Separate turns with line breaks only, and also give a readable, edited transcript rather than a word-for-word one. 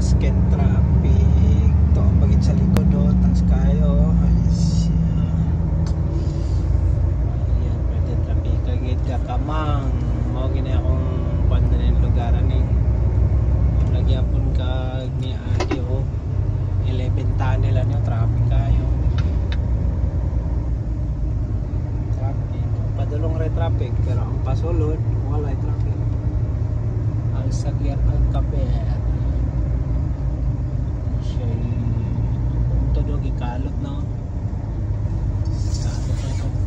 ken traffic to pagit sa likod do tas kayo ay siya ayan pwede traffic kagit ka kamang mao gini akong panda ng lugaran ni lagyan pun ka ni adi o 11 tunnel ano traffic kayo traffic padulong ray traffic pero ang pasulod wala traffic ang sagyan ang kape siya todo gikalot no kalot